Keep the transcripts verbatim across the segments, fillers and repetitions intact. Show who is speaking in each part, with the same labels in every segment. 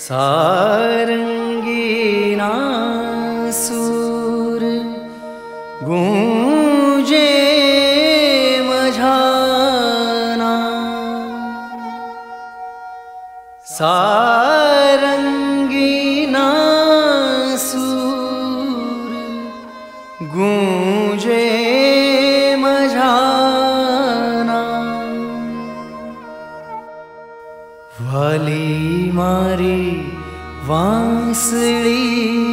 Speaker 1: सारंगीना सूर गूंजे मझाना, सारंगीना सूर गूंजे मझाना। वाली मारी वांसली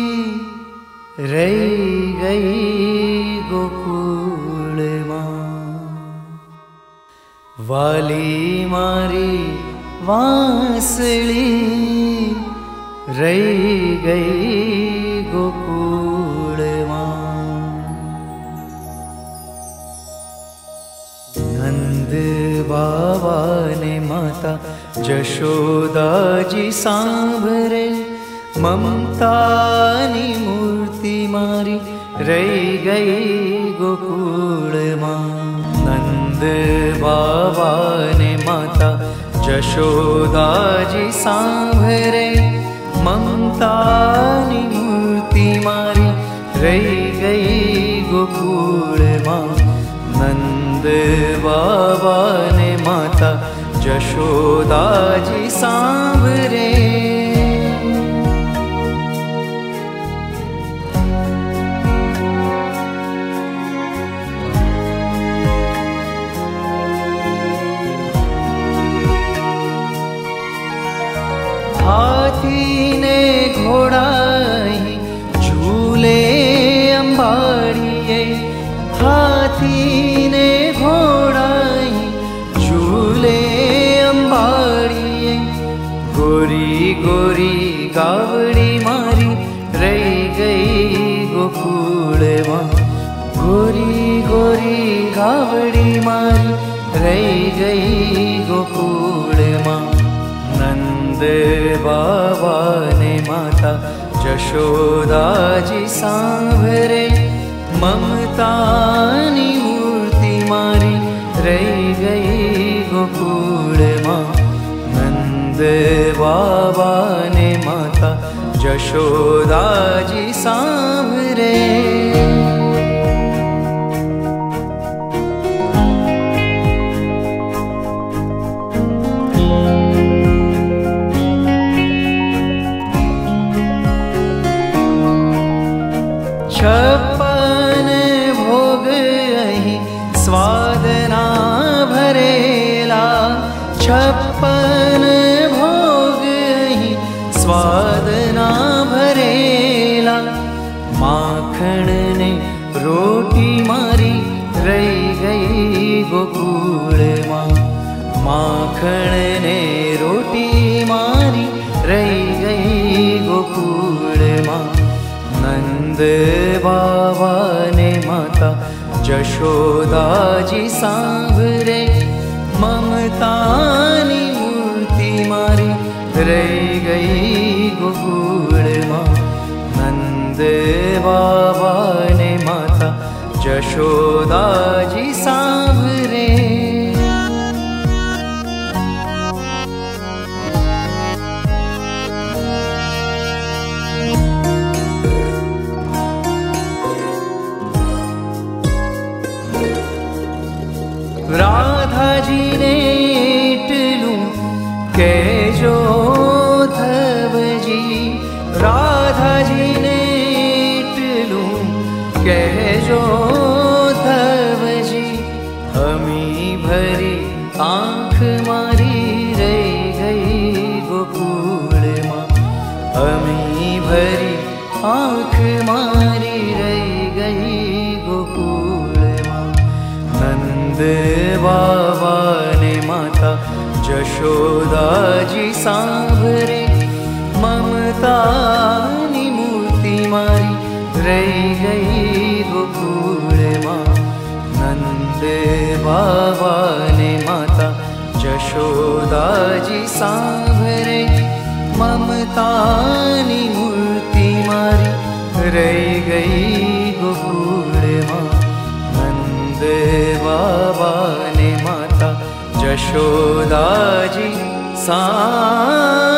Speaker 1: रही गई गोकुल मां। वाली मारी वांसली रही गई गोकुल मां। नंद बाबा ने माता जशोदा जी सांभरे, ममतानी मूर्ति मारी रही गई गोकुल मां। नंद बाबा ने माता जशोदा जी सांभरे, ममतानी मूर्ति मारी रही गई गोकुल मां। नंद बाबा ने माता जशोदा जी सांभरे। हाथी ने घोड़ा ही झूले अंबाड़िए, हाथी ने घोड़ा ही झूले अंबाड़िए। गोरी गोरी गावड़ी मारी रही गई गोकुल मां। गोरी गोरी गावड़ी मारी रही गई गोकुल मां। नंद बाबा ने माता जशोदा जी सांभरे, ममतानी मूर्ति मारी रही गई गोकुल मां। नंद बाबा ने माता जशोदा जी सांभरे। छप्पन भोग अहि स्वादना भरेला, छप्पन भोग अहि स्वादना भरेला। माखण ने रोटी मारी रही गई गोकुल मां। माखण ने रोटी मारी रही गई गोकुल मां। नंद बाबा ने माता जशोदा जी सांभरे, ममतानी मूर्ति मारी रही गई गोकुल मां। नंद बाबा ने माता जशोदा जी सांभरे। राधा जी ने टलू कैजो धव जी, राधा जी ने टलू कैजो धव जी। हमी भरी आँख मारी रही गई गोकुल मां। हमी भरी आँख मारी रही गई गोकुल मां। नंद बाबा ने माता जशोदा जी सांभरे, ममतानी मूर्ति मारी रही गई गोकुल मां। नंद बाबा ने माता जशोदा जी सांभरे, ममतानी मूर्ति मारी रही गई गोकुल मां। नंद बाबा ने माता जशोदा जी सा